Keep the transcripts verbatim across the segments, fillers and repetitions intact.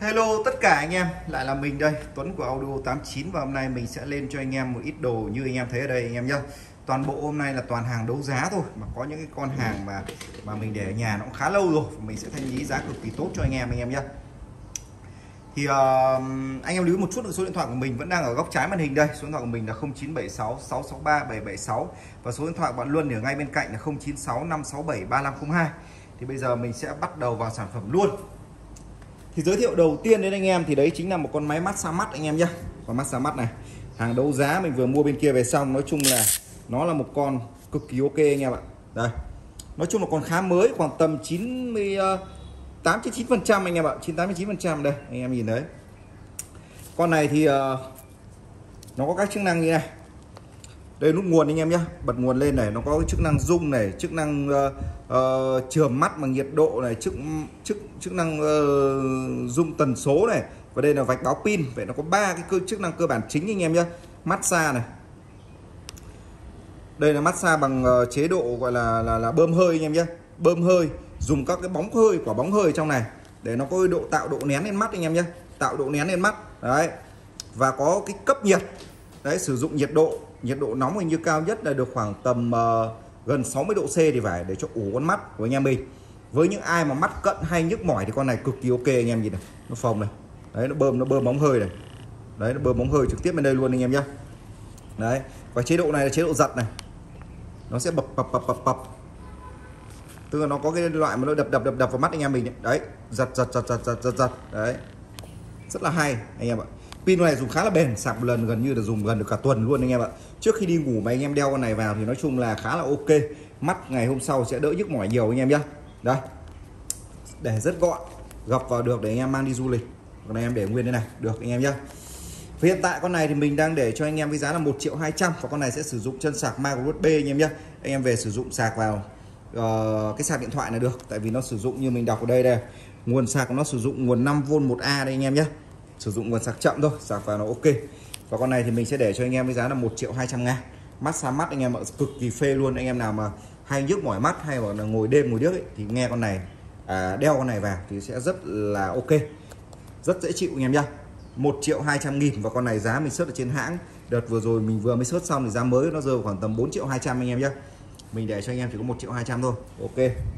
Hello tất cả anh em, lại là mình đây, Tuấn của Audio tám chín, và hôm nay mình sẽ lên cho anh em một ít đồ như anh em thấy ở đây anh em nhá. Toàn bộ hôm nay là toàn hàng đấu giá thôi, mà có những cái con hàng mà mà mình để ở nhà nó cũng khá lâu rồi, mình sẽ thanh lý giá cực kỳ tốt cho anh em anh em nhá. Thì uh, anh em lưu một chút, số điện thoại của mình vẫn đang ở góc trái màn hình đây. Số điện thoại của mình là không chín bảy sáu sáu sáu ba bảy bảy sáu, và số điện thoại của bạn Luân ở ngay bên cạnh là không chín sáu năm sáu bảy ba năm không hai. Thì bây giờ mình sẽ bắt đầu vào sản phẩm luôn. Thì giới thiệu đầu tiên đến anh em thì đấy chính là một con máy massage mắt anh em nhé. Con massage mắt này, hàng đấu giá mình vừa mua bên kia về xong. Nói chung là nó là một con cực kỳ ok anh em ạ. Đây, nói chung là con khá mới, khoảng tầm chín mươi tám đến chín phần trăm anh em ạ, chín mươi tám đến chín phần trăm đây anh em nhìn thấy. Con này thì uh, nó có các chức năng như này. Đây nút nguồn anh em nhé, bật nguồn lên này, nó có cái chức năng rung này, chức năng uh, uh, chườm mắt bằng nhiệt độ này, chức chức chức năng uh, rung tần số này, và đây là vạch báo pin. Vậy nó có ba cái cơ, chức năng cơ bản chính anh em nhé. Massage này, đây là massage bằng uh, chế độ gọi là là là bơm hơi anh em nhé, bơm hơi, dùng các cái bóng hơi, quả bóng hơi trong này để nó có độ tạo độ nén lên mắt anh em nhé, tạo độ nén lên mắt đấy, và có cái cấp nhiệt đấy, sử dụng nhiệt độ nhiệt độ nóng hình như cao nhất là được khoảng tầm uh, gần sáu mươi độ C thì phải, để cho ủ con mắt của anh em mình. Với những ai mà mắt cận hay nhức mỏi thì con này cực kỳ ok anh em nhìn này, nó phồng này, đấy nó bơm nó bơm bóng hơi này, đấy nó bơm bóng hơi trực tiếp bên đây luôn anh em nhé. Đấy, và chế độ này là chế độ giật này, nó sẽ bập bập bập bập bập, tức là nó có cái loại mà nó đập đập đập đập vào mắt anh em mình ấy. Đấy, giật giật giật giật giật giật giật đấy, rất là hay anh em ạ. Pin này dùng khá là bền, sạc một lần gần như là dùng gần được cả tuần luôn anh em ạ. Trước khi đi ngủ mà anh em đeo con này vào thì nói chung là khá là ok, mắt ngày hôm sau sẽ đỡ nhức mỏi nhiều anh em nhé. Đây, để rất gọn, gập vào được để anh em mang đi du lịch, còn anh em để nguyên thế này được anh em nhé. Hiện tại con này thì mình đang để cho anh em với giá là một triệu hai trăm, và con này sẽ sử dụng chân sạc micro u ét bê anh em nhé. Anh em về sử dụng sạc vào uh, cái sạc điện thoại này được, tại vì nó sử dụng như mình đọc ở đây đây, nguồn sạc của nó sử dụng nguồn năm vôn một A đây anh em nhé, sử dụng nguồn sạc chậm thôi, sạc vào nó ok. Và con này thì mình sẽ để cho anh em với giá là một triệu hai trăm ngàn. Massage mắt anh em ạ, cực kỳ phê luôn. Anh em nào mà hay nhức mỏi mắt hay là ngồi đêm ngồi điếc ấy, thì nghe con này à, đeo con này vào thì sẽ rất là ok, rất dễ chịu anh em nhá. Một triệu hai trăm nghìn, và con này giá mình search ở trên hãng đợt vừa rồi mình vừa mới search xong thì giá mới nó rơi khoảng tầm bốn triệu hai trăm anh em nhé. Mình để cho anh em chỉ có một triệu hai trăm thôi. Ok.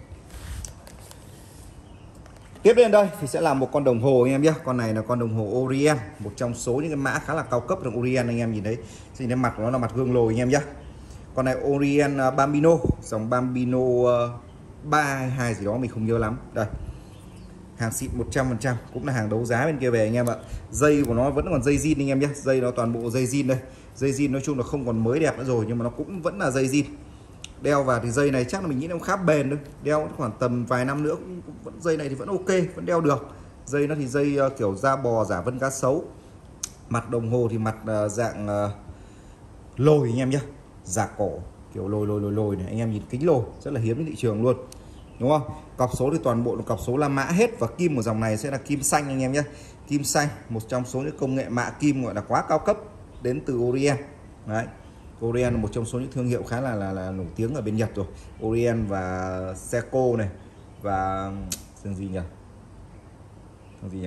Tiếp đến đây thì sẽ là một con đồng hồ anh em nhé. Con này là con đồng hồ Orient, một trong số những cái mã khá là cao cấp đồng Orient anh em nhìn thấy. Thì cái mặt của nó là mặt gương lồi anh em nhé. Con này Orient Bambino, dòng Bambino ba hay hai gì đó mình không nhớ lắm. Đây, hàng xịn một trăm phần trăm, cũng là hàng đấu giá bên kia về anh em ạ. Dây của nó vẫn còn dây zin anh em nhé, dây nó toàn bộ dây zin đây. Dây zin nói chung là không còn mới đẹp nữa rồi, nhưng mà nó cũng vẫn là dây zin. Đeo vào thì dây này chắc là mình nghĩ nó khá bền thôi, đeo khoảng tầm vài năm nữa cũng, cũng vẫn dây này thì vẫn ok, vẫn đeo được. Dây nó thì dây uh, kiểu da bò giả vân cá sấu. Mặt đồng hồ thì mặt uh, dạng uh, lồi anh em nhé, giả cổ kiểu lồi lồi lồi lồi này, anh em nhìn kính lồi rất là hiếm trên thị trường luôn, đúng không? Cọc số thì toàn bộ là cọc số La Mã hết, và kim của dòng này sẽ là kim xanh anh em nhé. Kim xanh, một trong số những công nghệ mạ kim gọi là quá cao cấp đến từ Orient. Đấy, Orient là một trong số những thương hiệu khá là là, là nổi tiếng ở bên Nhật rồi. Orient và Seiko này, và thằng gì nhỉ? Thằng gì nhỉ?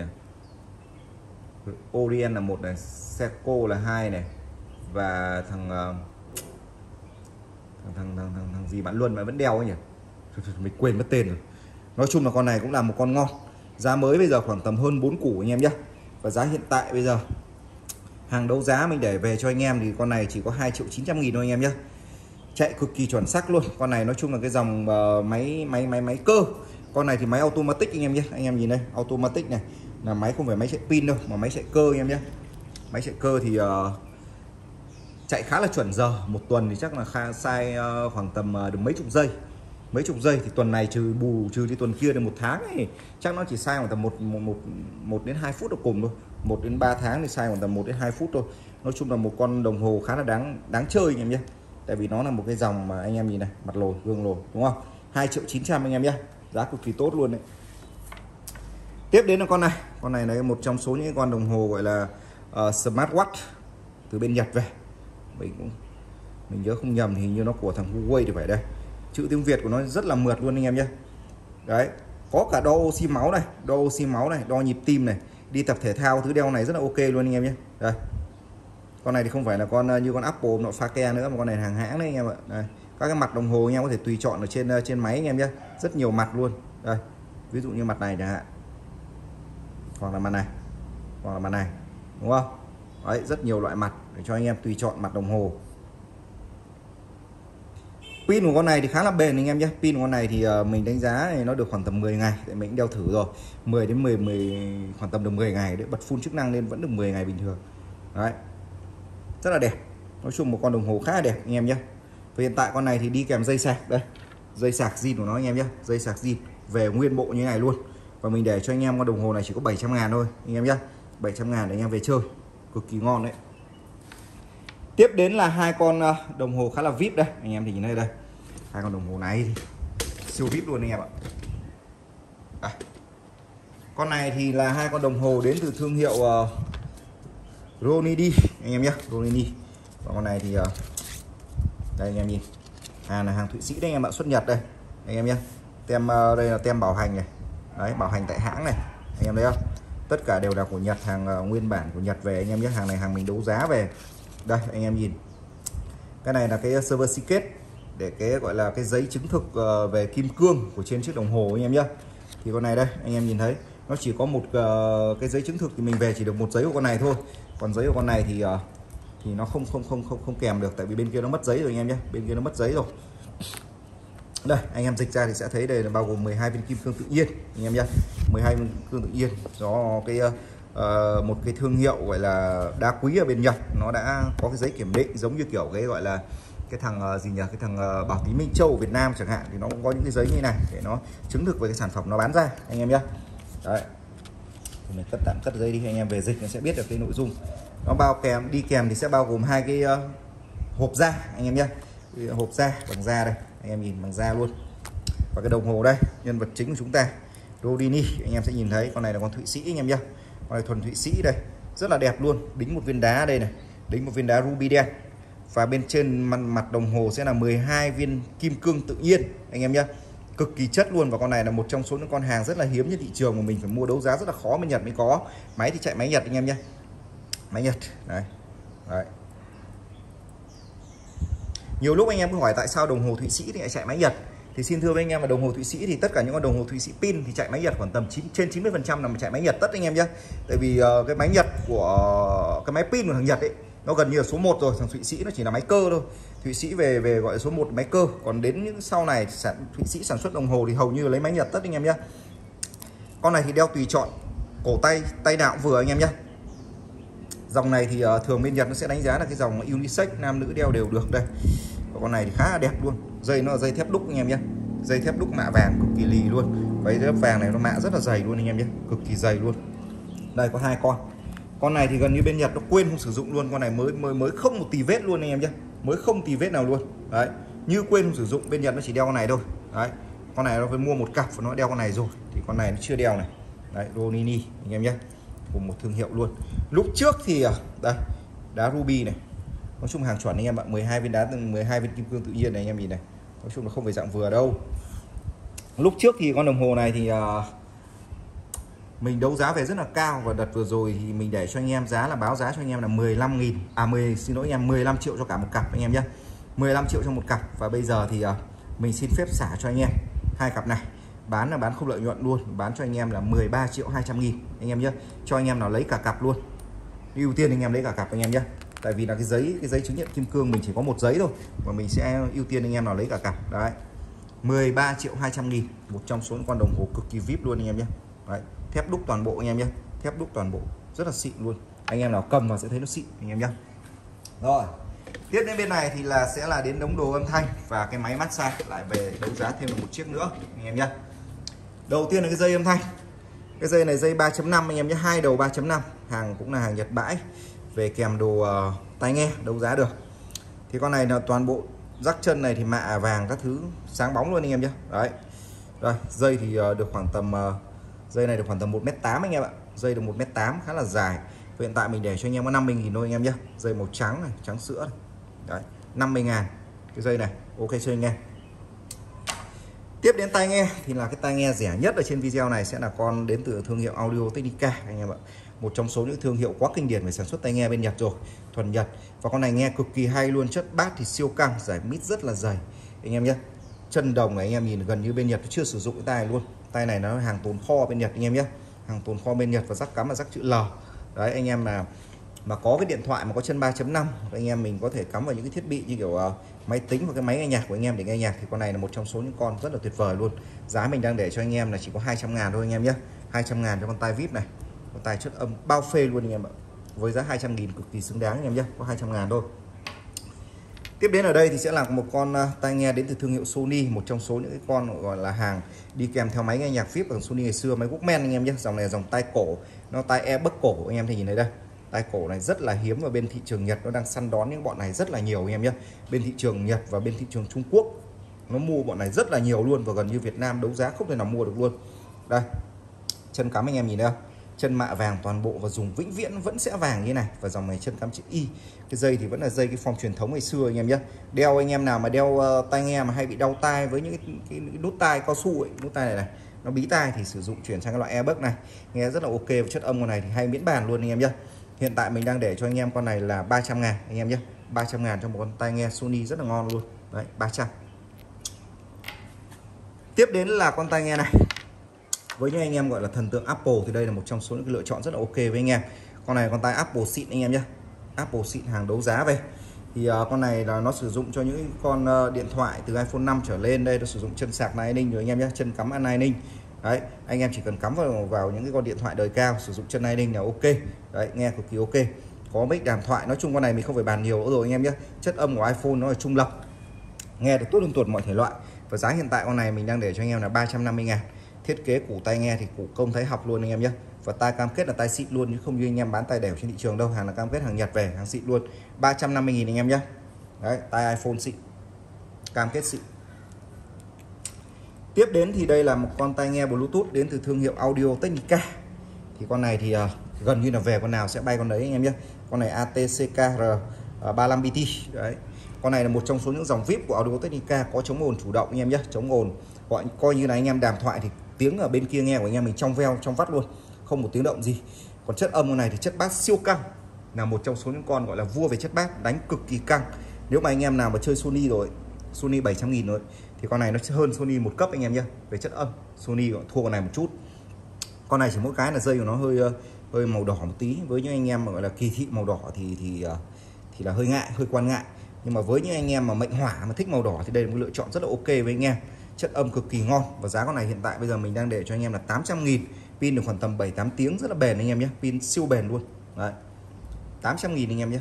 Orient là một này, Seiko là hai này, và thằng thằng thằng thằng thằng, thằng gì bạn Luân mà vẫn đeo ấy nhỉ? Mình quên mất tên rồi. Nói chung là con này cũng là một con ngon. Giá mới bây giờ khoảng tầm hơn bốn củ anh em nhé. Và giá hiện tại bây giờ hàng đấu giá mình để về cho anh em thì con này chỉ có hai triệu chín trăm nghìn thôi anh em nhé. Chạy cực kỳ chuẩn xác luôn. Con này nói chung là cái dòng uh, máy máy máy máy cơ. Con này thì máy automatic anh em nhé. Anh em nhìn đây, automatic này, là máy không phải máy chạy pin đâu mà máy chạy cơ anh em nhé. Máy chạy cơ thì uh, chạy khá là chuẩn giờ. Một tuần thì chắc là khá sai uh, khoảng tầm uh, được mấy chục giây. Mấy chục giây thì tuần này trừ bù trừ đi tuần kia được một tháng ấy, chắc nó chỉ sai khoảng tầm một một một một đến hai phút là cùng thôi. Một đến ba tháng thì sai khoảng tầm một đến hai phút thôi. Nói chung là một con đồng hồ khá là đáng đáng chơi anh em nhé. Tại vì nó là một cái dòng mà anh em nhìn này, mặt lồi, gương lồi, đúng không? hai triệu chín trăm anh em nhé. Giá cực kỳ tốt luôn đấy. Tiếp đến là con này. Con này là một trong số những con đồng hồ gọi là uh, smartwatch từ bên Nhật về. Mình cũng mình nhớ không nhầm thì hình như nó của thằng Huawei thì phải đây. Chữ tiếng Việt của nó rất là mượt luôn anh em nhé. Đấy, có cả đo oxy máu này, đo oxy máu này, đo nhịp tim này, đi tập thể thao thứ đeo này rất là ok luôn anh em nhé. Đây, con này thì không phải là con như con Apple nó pha ke nữa, mà con này là hàng hãng đấy anh em ạ. Đây, các cái mặt đồng hồ anh em có thể tùy chọn ở trên trên máy anh em nhé, rất nhiều mặt luôn. Đây, ví dụ như mặt này chẳng hạn, hoặc là mặt này, hoặc là mặt này, đúng không? Đấy, rất nhiều loại mặt để cho anh em tùy chọn mặt đồng hồ. Pin của con này thì khá là bền anh em nhé. Pin của con này thì mình đánh giá thì nó được khoảng tầm mười ngày, để mình đeo thử rồi. mười đến mười, mười khoảng tầm được mười ngày để bật full chức năng lên vẫn được mười ngày bình thường. Đấy. Rất là đẹp. Nói chung một con đồng hồ khá là đẹp anh em nhé. Và hiện tại con này thì đi kèm dây sạc đây. Dây sạc zin của nó anh em nhé, dây sạc zin về nguyên bộ như thế này luôn. Và mình để cho anh em con đồng hồ này chỉ có bảy trăm ngàn thôi anh em nhé. bảy trăm ngàn để anh em về chơi. Cực kỳ ngon đấy. Tiếp đến là hai con đồng hồ khá là vip đây, anh em thì nhìn thấy đây. Hai con đồng hồ này thì siêu vip luôn anh em ạ. À, con này thì là hai con đồng hồ đến từ thương hiệu uh, Ronini anh em nhé, Ronini. Và con này thì uh, đây anh em nhìn, hàng là hàng Thụy Sĩ đấy anh em ạ, xuất Nhật đây anh em nhé. Tem uh, đây là tem bảo hành này, đấy, bảo hành tại hãng này anh em thấy không? Tất cả đều là của Nhật, hàng uh, nguyên bản của Nhật về anh em nhé. Hàng này hàng mình đấu giá về. Đây anh em nhìn, cái này là cái server ticket để cái gọi là cái giấy chứng thực uh, về kim cương của trên chiếc đồng hồ anh em nhé. Thì con này đây anh em nhìn thấy nó chỉ có một uh, cái giấy chứng thực, thì mình về chỉ được một giấy của con này thôi. Còn giấy của con này thì uh, thì nó không không không không không kèm được, tại vì bên kia nó mất giấy rồi anh em nhé, bên kia nó mất giấy rồi. Đây anh em dịch ra thì sẽ thấy đây là bao gồm mười hai viên kim cương tự nhiên anh em nhé, mười hai viên kim cương tự nhiên do cái uh, một cái thương hiệu gọi là đá quý ở bên Nhật, nó đã có cái giấy kiểm định giống như kiểu cái gọi là cái thằng uh, gì nhỉ, cái thằng uh, Bảo Tín Minh Châu ở Việt Nam chẳng hạn, thì nó cũng có những cái giấy như này để nó chứng thực về cái sản phẩm nó bán ra anh em nhé. Đấy, thì mình cất tạm cất giấy đi, anh em về dịch nó sẽ biết được cái nội dung. Nó bao kèm, đi kèm thì sẽ bao gồm hai cái uh, hộp da anh em nhé, hộp da bằng da đây anh em nhìn, bằng da luôn. Và cái đồng hồ đây, nhân vật chính của chúng ta Ronini, anh em sẽ nhìn thấy con này là con Thụy Sĩ anh em nhé, con này thuần Thụy Sĩ đây, rất là đẹp luôn. Đính một viên đá đây này, đính một viên đá ruby đen, và bên trên mặt, mặt đồng hồ sẽ là mười hai viên kim cương tự nhiên anh em nhé, cực kỳ chất luôn. Và con này là một trong số những con hàng rất là hiếm trên thị trường mà mình phải mua đấu giá rất là khó, bên Nhật mới có. Máy thì chạy máy Nhật anh em nhé, máy Nhật đấy. Đấy. Nhiều lúc anh em cứ hỏi tại sao đồng hồ Thụy Sĩ thì lại chạy máy Nhật, thì xin thưa với anh em là đồng hồ Thụy Sĩ thì tất cả những con đồng hồ Thụy Sĩ pin thì chạy máy Nhật khoảng tầm chín trên chín mươi phần trăm là chạy máy Nhật tất anh em nhé. Tại vì uh, cái máy Nhật của cái máy pin của thằng Nhật ấy nó gần như là số một rồi, thằng Thụy Sĩ nó chỉ là máy cơ thôi. Thụy Sĩ về về gọi là số một máy cơ, còn đến những sau này sản Thụy Sĩ sản xuất đồng hồ thì hầu như là lấy máy Nhật tất anh em nhé. Con này thì đeo tùy chọn, cổ tay tay nào cũng vừa anh em nhé. Dòng này thì uh, thường bên Nhật nó sẽ đánh giá là cái dòng unisex, nam nữ đeo đều được đây. Và con này thì khá là đẹp luôn, dây nó là dây thép đúc anh em nhé, dây thép đúc mạ vàng cực kỳ lì luôn. Váy thép vàng này nó mạ rất là dày luôn anh em nhé, cực kỳ dày luôn. Đây có hai con, con này thì gần như bên Nhật nó quên không sử dụng luôn, con này mới mới mới không một tì vết luôn anh em nhé, mới không tì vết nào luôn đấy, như quên không sử dụng. Bên Nhật nó chỉ đeo con này thôi đấy, con này nó phải mua một cặp và nó đeo con này rồi, thì con này nó chưa đeo này. Đấy, Ronini anh em nhé, cùng một thương hiệu luôn. Lúc trước thì đây đá ruby này, nói chung hàng chuẩn anh em ạ, mười hai viên đá, mười hai viên kim cương tự nhiên này anh em nhìn này, nói chung là không phải dạng vừa đâu. Lúc trước thì con đồng hồ này thì uh, mình đấu giá về rất là cao, và đợt vừa rồi thì mình để cho anh em giá là báo giá cho anh em là mười lăm nghìn, à mười xin lỗi anh em, mười lăm triệu cho cả một cặp anh em nhé, mười lăm triệu cho một cặp. Và bây giờ thì uh, mình xin phép xả cho anh em hai cặp này, bán là bán không lợi nhuận luôn, bán cho anh em là mười ba triệu hai trăm nghìn anh em nhé, cho anh em nào lấy cả cặp luôn, ưu tiên anh em lấy cả cặp anh em nhé. Tại vì là cái giấy cái giấy chứng nhận kim cương mình chỉ có một giấy thôi, và mình sẽ ưu tiên anh em nào lấy cả cặp. Đấy, mười ba triệu hai trăm nghìn, một trong số những con đồng hồ cực kỳ vip luôn anh em nhé. Đấy, thép đúc toàn bộ anh em nhé, thép đúc toàn bộ rất là xịn luôn, anh em nào cầm vào sẽ thấy nó xịn anh em nhé. Rồi, tiếp đến bên này thì là sẽ là đến đống đồ âm thanh và cái máy massage, lại về đấu giá thêm một chiếc nữa anh em nhé. Đầu tiên là cái dây âm thanh, cái dây này dây ba chấm năm anh em nhé, hai đầu ba chấm năm, hàng cũng là hàng Nhật bãi, về kèm đồ uh, tai nghe đấu giá được. Thì con này là toàn bộ rắc chân này thì mạ vàng các thứ sáng bóng luôn anh em nhé. Đấy, đây dây thì uh, được khoảng tầm uh, dây này được khoảng tầm một mét tám anh em ạ, dây được một mét tám khá là dài. Hiện tại mình để cho anh em có năm mươi nghìn thôi anh em nhé, dây màu trắng này, trắng sữa này. Đấy, năm mươi ngàn cái dây này, ok cho anh em. Tiếp đến tai nghe thì là cái tai nghe rẻ nhất ở trên video này sẽ là con đến từ thương hiệu Audio Technica anh em ạ. Một trong số những thương hiệu quá kinh điển về sản xuất tai nghe bên Nhật rồi, thuần Nhật. Và con này nghe cực kỳ hay luôn, chất bass thì siêu căng, giải mít rất là dày anh em nhé. Chân đồng này anh em nhìn gần như bên Nhật chưa sử dụng cái tai luôn. Tai này nó hàng tồn kho bên Nhật anh em nhé. Hàng tồn kho bên Nhật và rắc cắm là rắc chữ L. Đấy anh em là mà có cái điện thoại mà có chân ba chấm năm, anh em mình có thể cắm vào những cái thiết bị như kiểu uh, máy tính hoặc cái máy nghe nhạc của anh em để nghe nhạc, thì con này là một trong số những con rất là tuyệt vời luôn. Giá mình đang để cho anh em là chỉ có hai trăm ngàn thôi anh em nhé. hai trăm ngàn cho con tai vip này, con tai chất âm bao phê luôn anh em ạ. Với giá hai trăm nghìn cực kỳ xứng đáng anh em nhé, có hai trăm ngàn thôi. Tiếp đến ở đây thì sẽ là một con uh, tai nghe đến từ thương hiệu Sony, một trong số những cái con gọi là hàng đi kèm theo máy nghe nhạc vip của Sony ngày xưa, máy Walkman anh em nhé. Dòng này là dòng tai cổ, nó tai airbag cổ anh em thấy nhìn thấy đây. Tai cổ này rất là hiếm và bên thị trường Nhật nó đang săn đón những bọn này rất là nhiều anh em nhé. Bên thị trường Nhật và bên thị trường Trung Quốc nó mua bọn này rất là nhiều luôn, và gần như Việt Nam đấu giá không thể nào mua được luôn. Đây, chân cắm anh em nhìn thấy không? Chân mạ vàng toàn bộ và dùng vĩnh viễn vẫn sẽ vàng như này, và dòng này chân cắm chữ Y. Cái dây thì vẫn là dây cái form truyền thống ngày xưa anh em nhé. Đeo anh em nào mà đeo uh, tai nghe mà hay bị đau tai với những cái, cái, cái nút tai cao su ấy, nút tai này này nó bí tai thì sử dụng chuyển sang cái loại airbag này, nghe rất là ok. Và chất âm con này thì hay miễn bàn luôn anh em nhé. Hiện tại mình đang để cho anh em con này là ba trăm ngàn anh em nhé. ba trăm ngàn cho một con tai nghe Sony rất là ngon luôn. Đấy, ba trăm. Tiếp đến là con tai nghe này. Với những anh em gọi là thần tượng Apple thì đây là một trong số những cái lựa chọn rất là ok với anh em. Con này con tai Apple xịn anh em nhé. Apple xịn hàng đấu giá về. Thì uh, con này là nó sử dụng cho những con uh, điện thoại từ iPhone năm trở lên. Đây nó sử dụng chân sạc Lightning rồi anh em nhé, chân cắm Lightning. Đấy, anh em chỉ cần cắm vào vào những cái con điện thoại đời cao sử dụng chân Lightning là ok. Đấy, nghe cực kỳ ok. Có mic đàm thoại, nói chung con này mình không phải bàn nhiều nữa rồi anh em nhé. Chất âm của iPhone nó là trung lập, nghe được tốt hơn tuột mọi thể loại. Và giá hiện tại con này mình đang để cho anh em là ba trăm năm mươi ngàn. Thiết kế củ tai nghe thì củ công thái học luôn anh em nhé. Và tai cam kết là tai xịn luôn, chứ không như anh em bán tai đẻo trên thị trường đâu. Hàng là cam kết hàng Nhật về, hàng xịn luôn. ba trăm năm mươi nghìn anh em nhé. Đấy, tai iPhone xịn, cam kết xịn. Tiếp đến thì đây là một con tai nghe Bluetooth đến từ thương hiệu Audio Technica. Thì con này thì uh, gần như là về con nào sẽ bay con đấy anh em nhé. Con này A T C K R uh, ba mươi lăm B T. Đấy. Con này là một trong số những dòng vip của Audio Technica, có chống ồn chủ động anh em nhé, chống ồn. Gọi coi như là anh em đàm thoại thì tiếng ở bên kia nghe của anh em mình trong veo trong vắt luôn, không một tiếng động gì. Còn chất âm con này thì chất bass siêu căng, là một trong số những con gọi là vua về chất bass, đánh cực kỳ căng. Nếu mà anh em nào mà chơi Sony rồi, Sony bảy trăm nghìn rồi, thì con này nó hơn Sony một cấp anh em nhé. Về chất âm Sony thua con này một chút. Con này chỉ mỗi cái là dây của nó hơi hơi màu đỏ một tí. Với những anh em mà gọi là kỳ thị màu đỏ thì thì thì là hơi ngại, hơi quan ngại. Nhưng mà với những anh em mà mệnh hỏa mà thích màu đỏ thì đây là một lựa chọn rất là ok với anh em. Chất âm cực kỳ ngon. Và giá con này hiện tại bây giờ mình đang để cho anh em là tám trăm nghìn. Pin được khoảng tầm bảy tám tiếng, rất là bền anh em nhé. Pin siêu bền luôn. Đấy, tám trăm nghìn anh em nhé.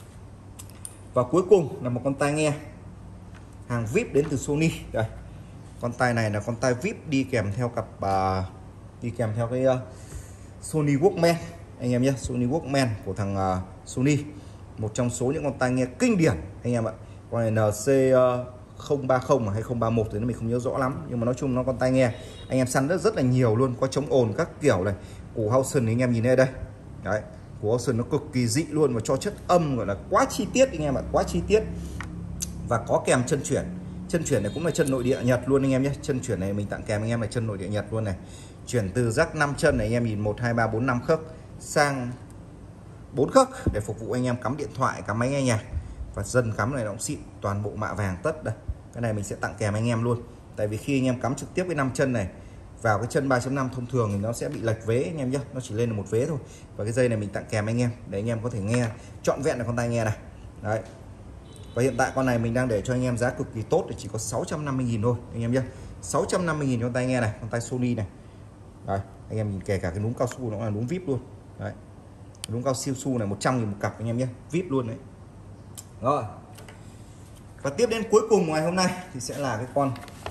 Và cuối cùng là một con tai nghe hàng vip đến từ Sony. Đây, con tai này là con tai vip đi kèm theo cặp uh, đi kèm theo cái uh, Sony Walkman anh em nhé. Sony Walkman của thằng uh, Sony, một trong số những con tai nghe kinh điển anh em ạ. Con này N C không ba không hay không ba mốt thì mình không nhớ rõ lắm, nhưng mà nói chung nó con tai nghe anh em săn rất rất là nhiều luôn, có chống ồn các kiểu này. Củ Hausen anh em nhìn đây đây. Đấy, củ Hausen nó cực kỳ dị luôn, và cho chất âm gọi là quá chi tiết anh em ạ, quá chi tiết. Và có kèm chân chuyển. Chân chuyển này cũng là chân nội địa Nhật luôn anh em nhé. Chân chuyển này mình tặng kèm anh em là chân nội địa Nhật luôn này. Chuyển từ rắc năm chân này anh em nhìn, một hai ba bốn năm khớp sang bốn khớp để phục vụ anh em cắm điện thoại, cắm máy nghe nhạc. Và dần cắm này nó cũng xịn, toàn bộ mạ vàng tất đây. Cái này mình sẽ tặng kèm anh em luôn. Tại vì khi anh em cắm trực tiếp với năm chân này vào cái chân ba chấm năm thông thường thì nó sẽ bị lệch vế anh em nhé, nó chỉ lên được một vế thôi. Và cái dây này mình tặng kèm anh em để anh em có thể nghe trọn vẹn được con tai nghe này. Đấy. Và hiện tại con này mình đang để cho anh em giá cực kỳ tốt, thì chỉ có sáu trăm năm mươi nghìn thôi anh em nhé. sáu trăm năm mươi nghìn con tai nghe này, con tai Sony này. Đấy, anh em nhìn kể cả cái núm cao su nó là núm vip luôn. Đấy, núm cao siêu su này một trăm nghìn một cặp anh em nhé, vip luôn đấy. Rồi. Và tiếp đến cuối cùng ngày hôm nay thì sẽ là cái con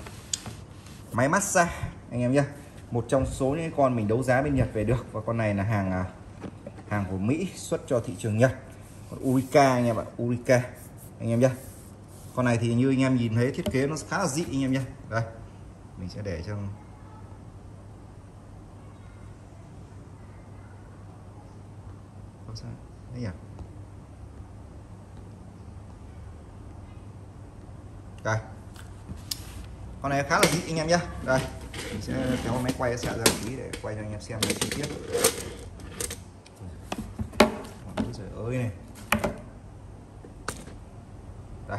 máy massage anh em nhé. Một trong số những con mình đấu giá bên Nhật về được. Và con này là hàng hàng của Mỹ, xuất cho thị trường Nhật. Con Urika anh em ạ, Urika anh em nhé. Con này thì như anh em nhìn thấy thiết kế nó khá là dị anh em nhé. Đây, mình sẽ để cho đấy nhỉ. Đây, Con này khá là dị anh em nhé. Đây mình sẽ kéo máy quay xạ ra một tí để quay cho anh em xem cái chi tiết. Trời ơi này. Đây.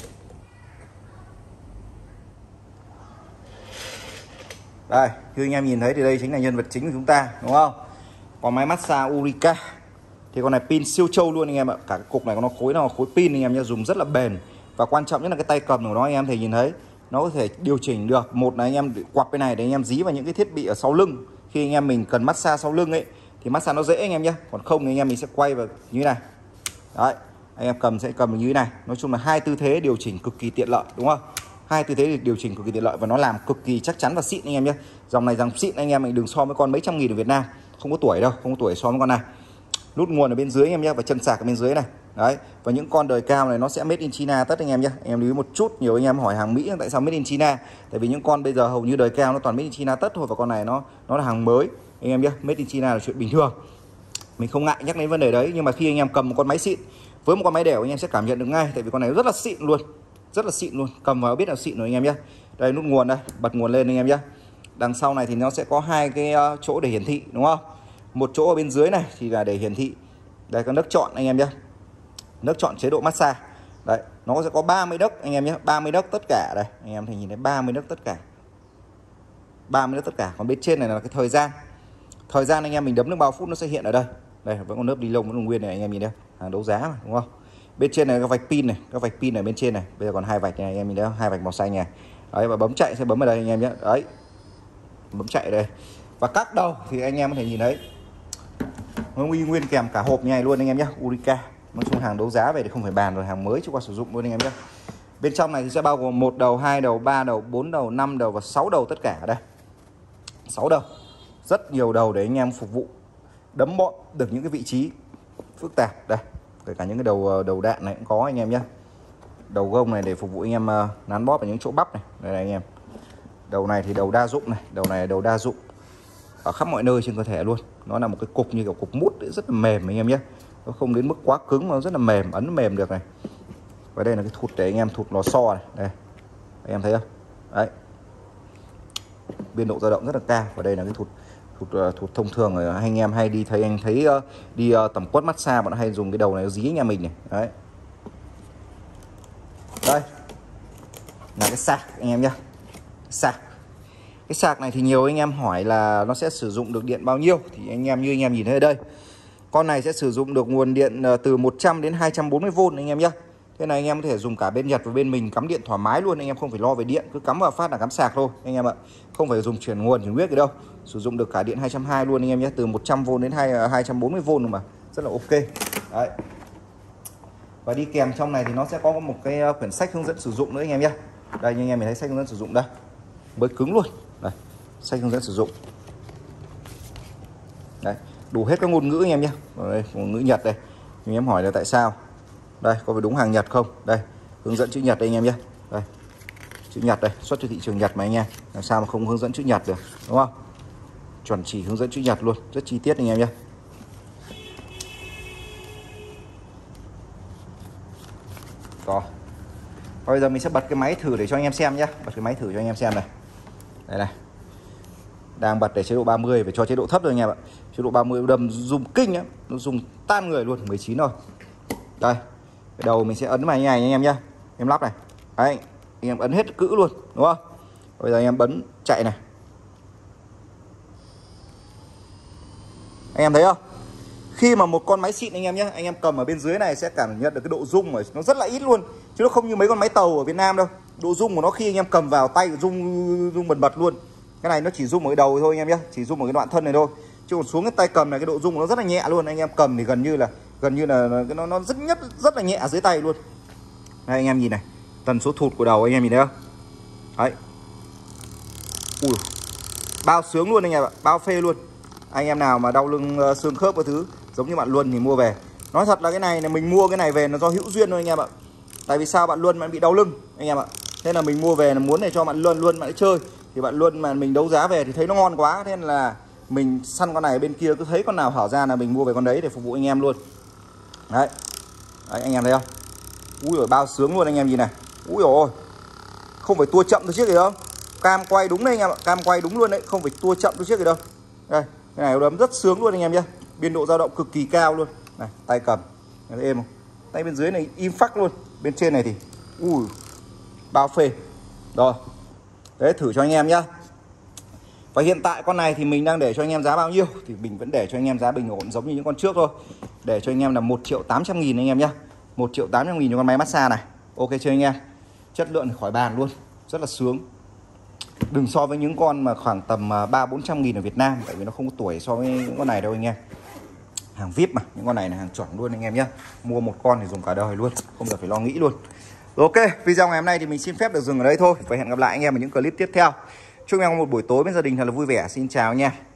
Đây, như anh em nhìn thấy thì đây chính là nhân vật chính của chúng ta, đúng không? Còn máy massage Ulrika thì con này pin siêu trâu luôn anh em ạ. Cả cái cục này nó khối nó khối pin anh em nhé, dùng rất là bền. Và quan trọng nhất là cái tay cầm của nó anh em thể nhìn thấy, nó có thể điều chỉnh được. Một là anh em quặp bên này để anh em dí vào những cái thiết bị ở sau lưng. Khi anh em mình cần massage sau lưng ấy thì massage nó dễ anh em nhé. Còn không thì anh em mình sẽ quay vào như thế này. Đấy, anh em cầm sẽ cầm như thế này. Nói chung là hai tư thế điều chỉnh cực kỳ tiện lợi, đúng không? Hai tư thế điều chỉnh cực kỳ tiện lợi và nó làm cực kỳ chắc chắn và xịn anh em nhé. Dòng này dòng xịn anh em mình đừng so với con mấy trăm nghìn ở Việt Nam, không có tuổi đâu, không có tuổi so với con này. Nút nguồn ở bên dưới anh em nhé, và chân sạc ở bên dưới này. Đấy, và những con đời cao này nó sẽ made in China tất anh em nhé. Anh em lưu ý một chút, nhiều anh em hỏi hàng Mỹ tại sao made in China? Tại vì những con bây giờ hầu như đời cao nó toàn made in China tất thôi, và con này nó nó là hàng mới anh em nhé. Made in China là chuyện bình thường, mình không ngại nhắc đến vấn đề đấy. Nhưng mà khi anh em cầm một con máy xịn với một con máy đẻo anh em sẽ cảm nhận được ngay, tại vì con này rất là xịn luôn, rất là xịn luôn, cầm vào biết là xịn rồi anh em nhé. Đây nút nguồn đây, bật nguồn lên anh em nhé. Đằng sau này thì nó sẽ có hai cái chỗ để hiển thị, đúng không? Một chỗ ở bên dưới này thì là để hiển thị. Đây có nấc chọn anh em nhé, nấc chọn chế độ massage. Đấy, nó sẽ có ba mươi nấc anh em nhé, ba mươi nấc tất cả đây. Anh em thấy nhìn thấy ba mươi nấc tất cả. ba mươi nấc tất cả. Còn bên trên này là cái thời gian. Thời gian anh em mình đấm được bao phút nó sẽ hiện ở đây. Đây vẫn còn lớp đi lông vẫn còn nguyên này anh em nhìn thấy, hàng đấu giá mà, đúng không? Bên trên này các vạch pin này, các vạch pin ở bên trên này. Bây giờ còn hai vạch này anh em nhìn thấy không? Hai vạch màu xanh này. Đấy, và bấm chạy sẽ bấm ở đây anh em nhé. Đấy. Bấm chạy ở đây. Và các đầu thì anh em có thể nhìn thấy nó nguyên kèm cả hộp như này luôn anh em nhé. Ulrika nói chung hàng đấu giá về thì không phải bàn rồi, hàng mới chưa qua sử dụng luôn anh em nhé. Bên trong này thì sẽ bao gồm một đầu, hai đầu, ba đầu, bốn đầu, năm đầu và sáu đầu tất cả ở đây. sáu đầu. Rất nhiều đầu để anh em phục vụ đấm bóp được những cái vị trí phức tạp. Đây, kể cả những cái đầu đầu đạn này cũng có anh em nhé. Đầu gông này để phục vụ anh em uh, nắn bóp ở những chỗ bắp này. Đây này anh em. Đầu này thì đầu đa dụng này, đầu này là đầu đa dụng ở khắp mọi nơi trên cơ thể luôn. Nó là một cái cục như kiểu cục mút ấy, rất là mềm anh em nhé. Nó không đến mức quá cứng mà nó rất là mềm, ấn mềm được này. Và đây là cái thụt để anh em thụt lò xo này. Đây. Anh em thấy không? Đấy. Biên độ dao động rất là cao. Và đây là cái thụt thụt, thụt thông thường rồi anh em hay đi thấy anh thấy uh, đi uh, tầm quất massage bọn hay dùng cái đầu này dí anh em mình này. Đấy. Đây. Là cái sạc anh em nhé. Sạc. Cái sạc này thì nhiều anh em hỏi là nó sẽ sử dụng được điện bao nhiêu, thì anh em như anh em nhìn thấy ở đây, con này sẽ sử dụng được nguồn điện từ một trăm đến hai trăm bốn mươi vôn anh em nhé. Thế này anh em có thể dùng cả bên Nhật và bên mình cắm điện thoải mái luôn, anh em không phải lo về điện, cứ cắm vào phát là cắm sạc thôi anh em ạ. Không phải dùng chuyển nguồn chuyển biết gì đâu, sử dụng được cả điện hai trăm hai mươi luôn anh em nhé, từ một trăm vôn đến hai trăm bốn mươi vôn mà rất là ok. Đấy. Và đi kèm trong này thì nó sẽ có một cái quyển sách hướng dẫn sử dụng nữa anh em nhé. Đây như anh em mình thấy sách hướng dẫn sử dụng đây, mới cứng luôn. Đây, sách hướng dẫn sử dụng. Đấy, đủ hết các ngôn ngữ anh em nhé. Đây, ngôn ngữ Nhật đây. Anh em hỏi là tại sao? Đây, có phải đúng hàng Nhật không? Đây, hướng dẫn chữ Nhật đây anh em nhé. Đây. Chữ Nhật đây, xuất từ thị trường Nhật mà anh em. Làm sao mà không hướng dẫn chữ Nhật được, đúng không? Chuẩn chỉ hướng dẫn chữ Nhật luôn, rất chi tiết anh em nhé. Rồi. Bây giờ mình sẽ bật cái máy thử để cho anh em xem nhé. Bật cái máy thử cho anh em xem này. Đây này. Đang bật để chế độ ba mươi, phải cho chế độ thấp rồi anh em ạ. Chế độ ba mươi đâm dùng kinh nhá, nó dùng tan người luôn, mười chín rồi. Đây. Cái đầu mình sẽ ấn vào như này anh em nhá. Em lắp này. Đấy, anh em ấn hết cữ luôn, đúng không? Bây giờ anh em bấm chạy này. Anh em thấy không? Khi mà một con máy xịn anh em nhé, anh em cầm ở bên dưới này sẽ cảm nhận được cái độ rung rồi, nó rất là ít luôn, chứ nó không như mấy con máy tàu ở Việt Nam đâu. Độ rung của nó khi anh em cầm vào tay rung rung bật bật luôn. Cái này nó chỉ rung ở cái đầu thôi anh em nhé, chỉ rung ở cái đoạn thân này thôi. Chứ còn xuống cái tay cầm này cái độ rung của nó rất là nhẹ luôn, anh em cầm thì gần như là gần như là nó nó rất nhất rất là nhẹ dưới tay luôn. Đây anh em nhìn này, tần số thụt của đầu anh em nhìn thấy không? Đấy. Ui. Bao sướng luôn anh em ạ, bao phê luôn. Anh em nào mà đau lưng xương khớp cái thứ giống như bạn Luân thì mua về. Nói thật là cái này là mình mua cái này về nó do hữu duyên thôi anh em ạ. Tại vì sao bạn Luân bạn bị đau lưng anh em ạ. Thế là mình mua về là muốn để cho bạn Luân Luân bạn chơi. Thì bạn Luân mà mình đấu giá về thì thấy nó ngon quá, thế nên là mình săn con này bên kia cứ thấy con nào hảo ra là mình mua về con đấy để phục vụ anh em luôn. Đấy. Đấy anh em thấy không? Úi rồi bao sướng luôn anh em nhìn này. Úi rồi. Không phải tua chậm thôi chứ gì đâu. Cam quay đúng đấy anh em ạ, cam quay đúng luôn đấy, không phải tua chậm tua chiếc gì đâu. Đây, cái này đấm rất sướng luôn anh em nhé. Biên độ dao động cực kỳ cao luôn. Này, tay cầm, thấy êm không? Tay bên dưới này im phắc luôn. Bên trên này thì ui bao phê. Rồi. Đấy, thử cho anh em nhá. Và hiện tại con này thì mình đang để cho anh em giá bao nhiêu thì mình vẫn để cho anh em giá bình ổn giống như những con trước thôi. Để cho anh em là một triệu tám trăm nghìn anh em nhá. một triệu tám trăm nghìn cho con máy massage này. Ok chưa anh em? Chất lượng khỏi bàn luôn, rất là sướng. Đừng so với những con mà khoảng tầm ba bốn trăm nghìn ở Việt Nam, tại vì nó không có tuổi so với những con này đâu anh em. Hàng vi ai pi mà, những con này là hàng chuẩn luôn anh em nhé. Mua một con thì dùng cả đời luôn, không cần phải lo nghĩ luôn. Ok, video ngày hôm nay thì mình xin phép được dừng ở đây thôi. Và hẹn gặp lại anh em ở những clip tiếp theo. Chúc anh em một buổi tối bên gia đình thật là vui vẻ. Xin chào nha.